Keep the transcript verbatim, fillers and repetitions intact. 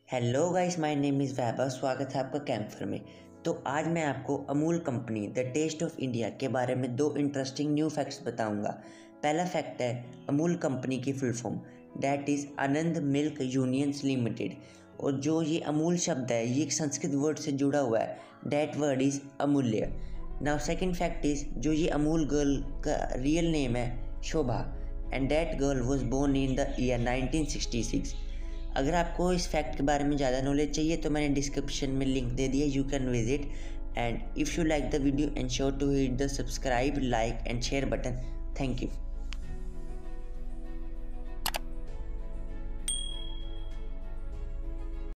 Hello guys, my name is Vaibhav. स्वागत है आपका कैंफर में। तो आज मैं आपको Amul company the taste of India के बारे में दो इंटरेस्टिंग न्यू फैक्ट्स बताऊंगा। पहला फैक्ट है अमूल कंपनी की full form, that is Anand milk unions limited. और जो ये अमूल शब्द है ये एक संस्कृत वर्ड से जुड़ा हुआ है, दैट वर्ड इज़ अमूल्य। नाउ सेकेंड फैक्ट इज़ जो ये अमूल गर्ल का रियल नेम है Shobha, and that girl was born in the year nineteen sixty six. अगर आपको इस फैक्ट के बारे में ज़्यादा नॉलेज चाहिए तो मैंने डिस्क्रिप्शन में लिंक दे दिया, you can visit. And if you like the video ensure to hit the subscribe, like and share button. Thank you.